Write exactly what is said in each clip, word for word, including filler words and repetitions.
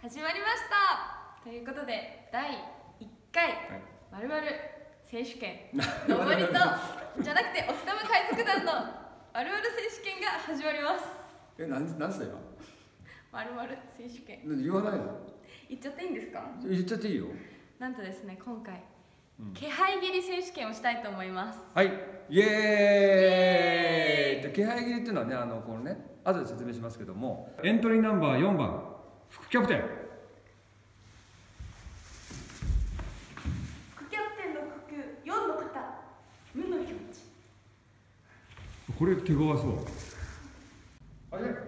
始まりましたということでだいいっかいまるまる選手権のぼりとじゃなくて奥多摩海賊団のまるまる選手権が始まります。 え、なんなんすだよ。 まるまる選手権言わないの？ 言っちゃっていいんですか？ 言っちゃっていいよ。 なんとですね、今回、 うん、 気配斬り選手権をしたいと思います。 はい、イエーイ。気配斬りっていうのはね、あのこのね、後で説明しますけども、エントリーナンバーよんばん副キャプテン。 副キャプテンの呼吸よんの方、無の表示。 これ手強そう。あれ？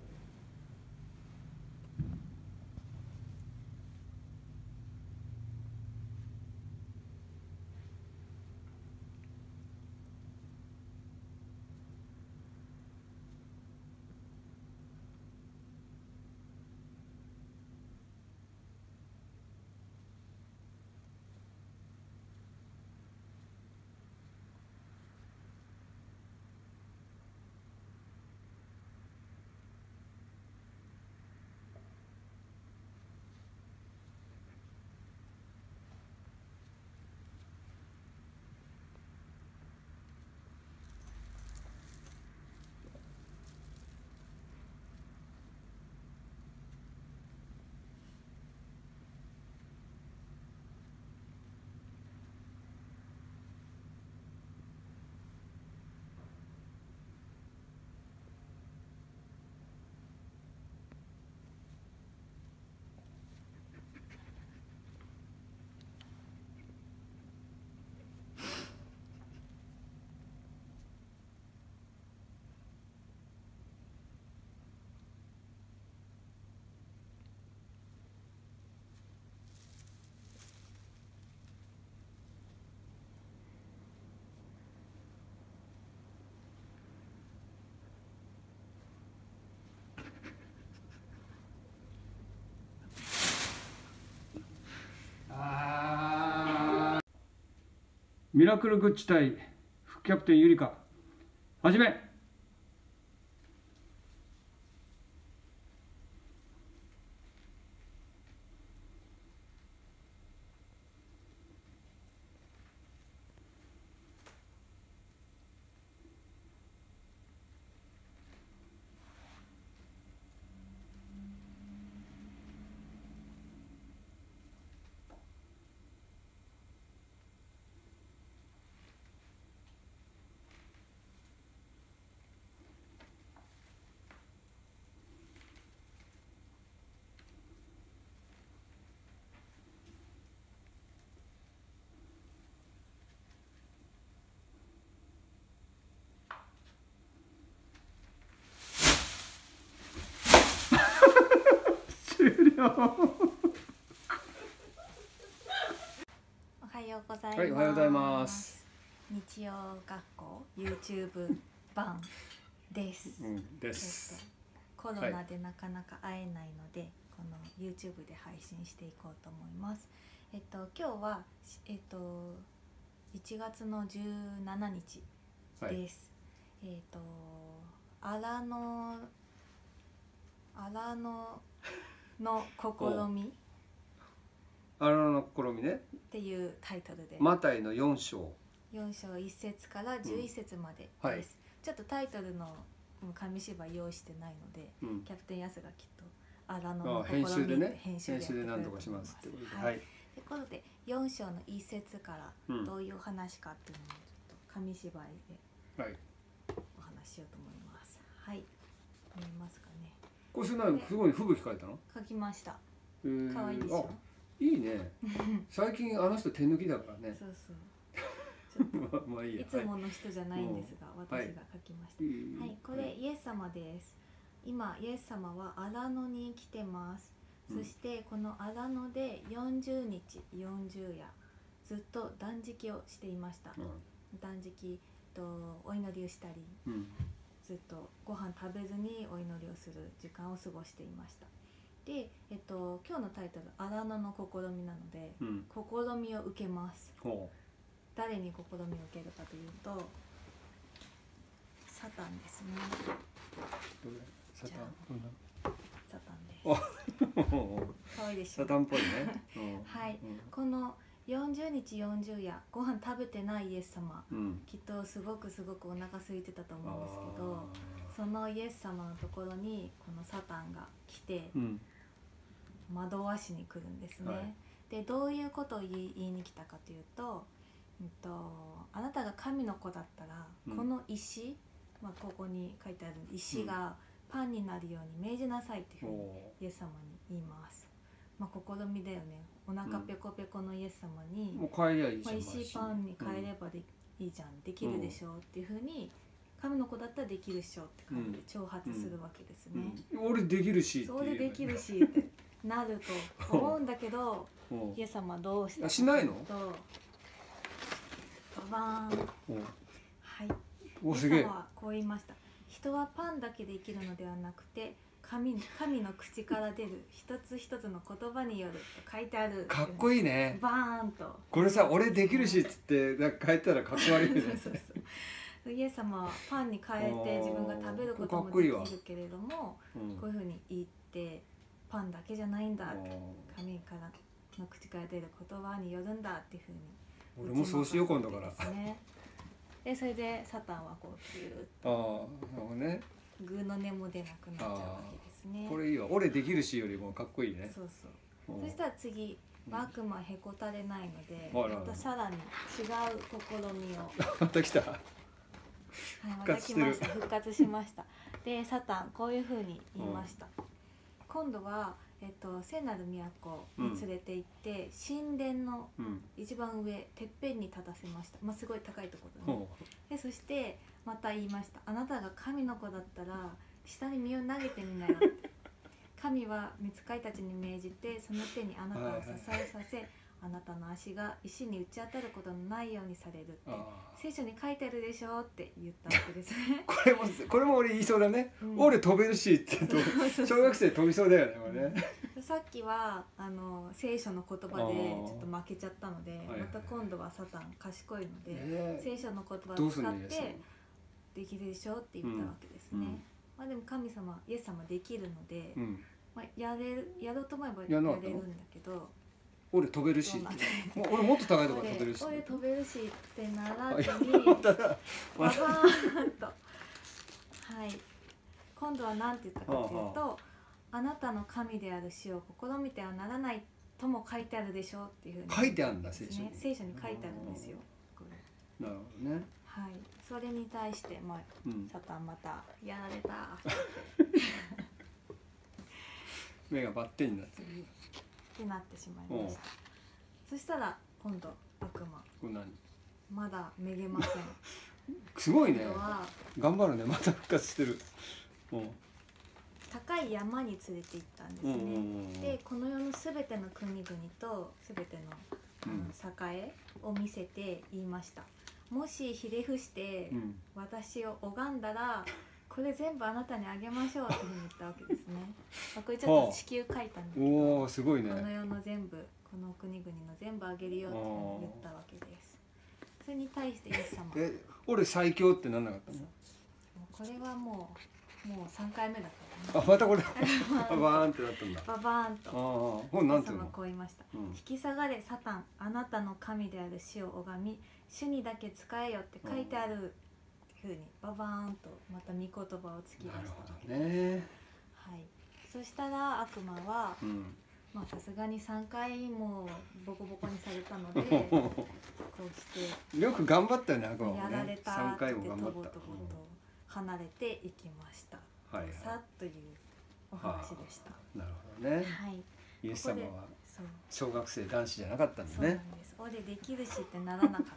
ミラクルグッチ対副キャプテンゆりか、はじめ。 おはようございます。 はい、おはようございます。 日曜学校 YouTube 版です。 うん、です。 コロナでなかなか会えないので、はい、この YouTube で配信していこうと思います。えっと今日はえっといちがつのじゅうしちにちです。はい、えっと荒野荒野の試み荒野の試みねっていうタイトルで、 マタイのよん章よん章いっ節からじゅういっ節までです、うん、はい、ちょっとタイトルの紙芝居用意してないので、うん、キャプテンヤスがきっと荒野の試み編集でね、 編集でやってくれると思います。 編集で何とかしますってことで、 はい。ということでよん章のいっ節からどういう話かっていうのをちょっと紙芝居でお話ししようと思います。はい。見えますかね。 これすごい吹雪書いたの？ 書きました。 えー、 可愛いでしょ。 いいね。最近あの人手抜きだからね。 そうそう。 まあまあいいや。 いつもの人じゃないんですが、はい、私が書きました。はい、はい、これイエス様です。今イエス様は荒野に来てます。うん、そしてこの荒野でよんじゅうにちよんじゅうやずっと断食をしていました。うん、断食とお祈りをしたり。うん、ずっとご飯食べずにお祈りをする時間を過ごしていました。で、えっと、今日のタイトル「荒野の試み」なので、うん、試みを受けます。誰に試みを受けるかというとサタンですね。 サタン、 サタンです。 可愛いでしょ。 サタンっぽいね、うん、 はい、 うん、 このよんじゅうにちよんじゅう夜ご飯食べてないイエス様、 うん、 きっとすごくすごくお腹空いてたと思うんですけど、そのイエス様のところにこのサタンが来て、うん、惑わしに来るんですね、はい、でどういうことを言い、言いに来たかというと、うんと、あなたが神の子だったら、うん、この石、まあ、ここに書いてある石がパンになるように命じなさいっていうふうにイエス様に言います。まあ、試みだよね。お腹ペコペコのイエス様に、 うん、もう変えりゃいいじゃん、 まあ、石パンに変えればで、うん、いいじゃん、できるでしょうっていうふうに、神の子だったらできるっしょって感じで挑発するわけですね、 うんうん、俺できるしっていう、 俺できるしってなると思うんだけどイエス様はどうしたかというと、 しないの？ ババーン、はい、 おすげえ。 イエス様はこう言いました。人はパンだけで生きるのではなくて神, 神の口から出る一つ一つの言葉によると書いてある。 かっこいいね。 バーンとこれさ、俺できるしっつってなんか書いたらかっこ悪いね。 そうそうそう、イエス様はパンに変えて自分が食べることもできるけれども、こ, いいこういうふうに言ってパンだけじゃないんだって、神からの口から出る言葉によるんだっていうふうに、 俺もそうしよう今度から。 でそれでサタンはこうギューッと、ああ、なるほどね。 グーの根も出なくなっちゃうわけですね。 これいいわ。俺できるしよりもかっこいいね。 そうそう。そしたら次、悪魔へこたれないので、またさらに違う試みを。 また来た。はい、 また来ました。復活しました。で、サタンこういうふうに言いました。今度は、えっと、聖なる都に連れて行って、うん、神殿の一番上、てっぺんに立たせました。まあ、すごい高いところに、ね。で、そしてまた言いました。あなたが神の子だったら下に身を投げてみなよ。神は御使いたちに命じてその手にあなたを支えさせ、はいはい、あなたの足が石に打ち当たることのないようにされるって聖書に書いてあるでしょって言ったわけですね。 これもこれも俺言いそうだね、うん、俺飛べるしって言うと小学生飛びそうだよね、これね。 さっきはあの聖書の言葉でちょっと負けちゃったので、また今度はサタン賢いので、えー、聖書の言葉を使ってできるでしょって言ったわけですね、うんうん、まあ、でも神様イエス様できるので、うん、まあ、やれるやろうと思えばやれるんだけど、 俺飛べるし、もう俺もっと高いところ飛べるし、 俺飛べるしってならずにババーンと、はい、今度は何て言ったかというと、あなたの神である主を試みてはならないとも書いてあるでしょうっていうふうに、 書いてあるんだ、聖書に。 聖書に書いてあるんですよ。 なるほどね。 はい、それに対して、まあ、うん、サタンまたやられた目がバッテンになってってなってしまいました。そしたら今度悪魔、これ何、まだめげません。 すごいね、頑張るね、また復活してる。 高い山に連れて行ったんですね、うんうんうん、でこの世のすべての国々とすべての、うん、栄を見せて言いました。もしひれ伏して私を拝んだら、これ全部あなたにあげましょうっていうふうに言ったわけですね。まあ、これちょっと地球書いたんだけど、 おー、すごいね、 この世の全部、この国々の全部あげるよっていうふうに言ったわけです。それに対してイエス様、 え、俺最強ってなんなかったの？ これはもうもうさんかいめだからね。あ、またこれババーンってなったんだ。 ババーンと。 ああ、なんていうの？ こう言いました、うん、引き下がれサタン、あなたの神である主を拝み、主にだけ仕えよって書いてあるっていうふうにババーンとまた御言葉を突き出したわけです。ね、はい。そしたら悪魔は、うん、まあさすがにさんかいもボコボコにされたのでこうしてよく頑張ったよね、悪魔もね。 やられたさんかいも頑張った。 とぼとぼと離れていきました。はいはい、さというお話でした。 なるほどね。はい。イエス様は小学生男子じゃなかったんですね。そうなんです。 俺できるしってならなかった。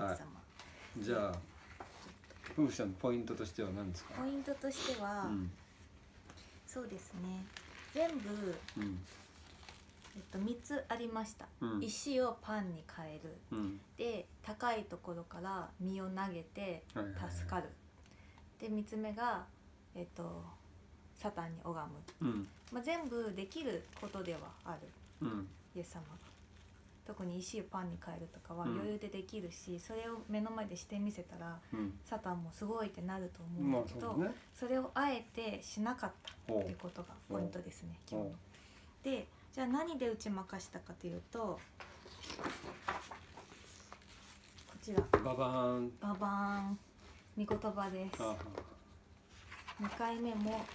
はい、 じゃあ夫婦さんのポイントとしては何ですか？ ポイントとしては、うん、そうですね。全部、うん、えっとみっつありました。うん、石をパンに変える。うん、で高いところから身を投げて助かる。でみっつめがえっとサタンに拝む。うん、まあ全部できることではある。うん、イエス様が。特に石をパンに変えるとかは余裕でできるし、うん、それを目の前でしてみせたら、うん、サタンもすごいってなると思うんだけど、まあ そ, ね、それをあえてしなかったっていうことがポイントですね、今日の。 でじゃあ何で打ち負かしたかというと、こちらババーン。 ババーン、御言葉です。にかいめも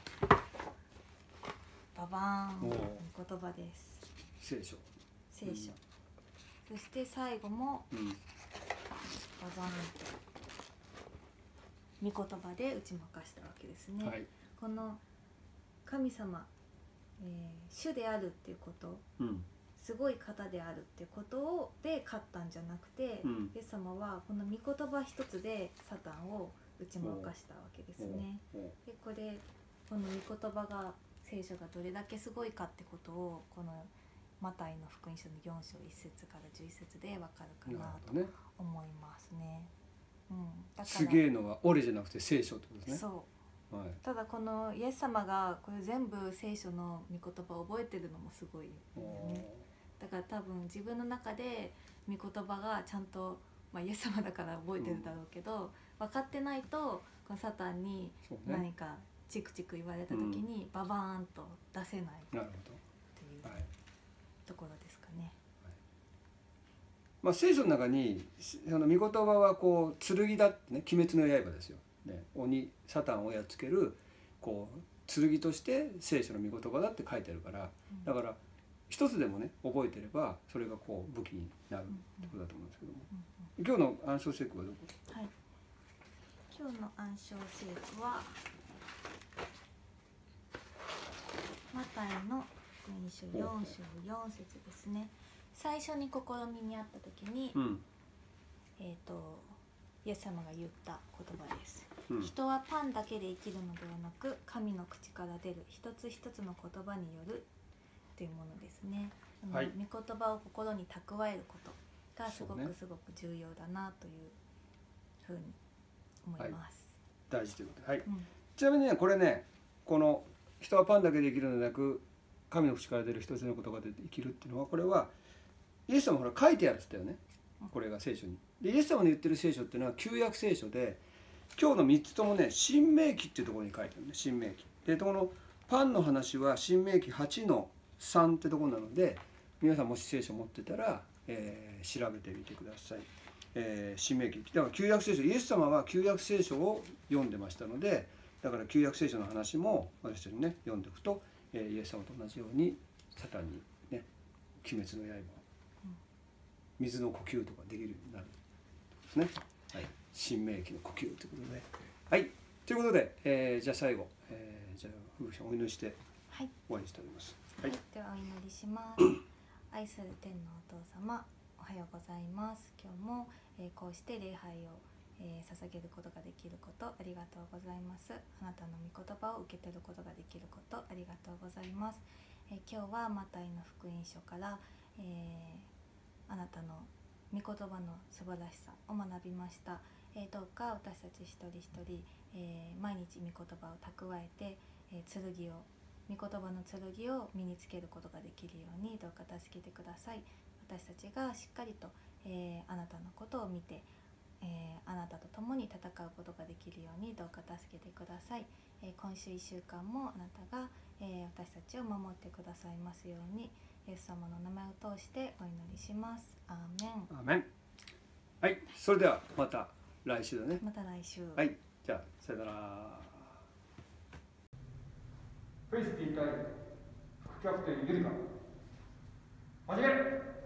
ババーン、御言葉です。 聖書。 聖書、うん、そして最後も、うん、ババーンと御言葉で打ち負かしたわけですね。はい、この神様、えー、主であるっていうこと、うん、すごい方であるっていうことをで勝ったんじゃなくて、うん、イエス様はこの御言葉一つでサタンを打ち負かしたわけですね。でこれこの御言葉が聖書がどれだけすごいかってことをこのマタイの福音書のよん章いっ節からじゅういっ節でわかるかなと思いますね。うん、だからすげえのは俺じゃなくて聖書ってことですね。 そう、はい、ただこのイエス様がこれ全部聖書の御言葉を覚えてるのもすごいよね。だから多分自分の中で御言葉がちゃんと、まあ、イエス様だから覚えてるだろうけど、うん、分かってないとこのサタンに何かチクチク言われた時にババーンと出せないっていうところですかね。はい、 まあ、聖書の中にその御言葉はこう剣だってね、鬼滅の刃ですよ、ね、鬼サタンをやっつけるこう剣として聖書の御言葉だって書いてあるから、うん、だから一つでもね覚えてればそれがこう武器になるってことだと思うんですけども、うんうん、今日の暗唱聖句はどこ？ はい、今日の暗唱聖句はマタイの福音書よん章よん節ですね。最初に試みにあった時に、うん、えっとイエス様が言った言葉です。うん、人はパンだけで生きるのではなく、神の口から出る一つ一つの言葉によるというものですね。はい、御言葉を心に蓄えることがすごくすごく重要だなというふうに思います。 はい、大事ということで、はい、うん、ちなみにねこれね、この人はパンだけで生きるのではなく神の口から出る一つの言葉で生きるっていうのは、これはイエス様ほら書いてあるって言ったよね、これが聖書に。でイエス様の言ってる聖書っていうのは旧約聖書で、今日のみっつともね新明記っていうところに書いてあるね、新明記で、このパンの話は新明記はちのさんってところなので、皆さんもし聖書持ってたら、えー、調べてみてください。えー、新明記だから旧約聖書、イエス様は旧約聖書を読んでましたので、だから旧約聖書の話も私たちにね読んでおくと、えー、イエス様と同じようにサタンにね鬼滅の刃、水の呼吸とかできるようになるんですね。はい、新明記の呼吸ということで、はい、ということで、えー、じゃあ最後、えー、じゃあ風さんお祈りして終わりにしております。 はい、 はい、 ではお祈りします。愛する天のお父様、おはようございます。今日も、えー、こうして礼拝を、えー、捧げることができることありがとうございます。あなたの御言葉を受け取ることができることありがとうございます。えー、今日はマタイの福音書から、えー、あなたの御言葉の素晴らしさを学びました。えー、どうか私たち一人一人、えー、毎日御言葉を蓄えて、えー、剣を御言葉の剣を身につけることができるようにどうか助けてください。私たちがしっかりと、えー、あなたのことを見て、えー、あなたと共に戦うことができるようにどうか助けてください。えー、今週いっしゅうかんもあなたが、えー、私たちを守ってくださいますように、イエス様の名前を通してお祈りします。アーメン。 アーメン。はい、それではまた来週だね。 また来週。 はい、じゃあさよなら。フェイスティー対副キャプテンゆりか。始め。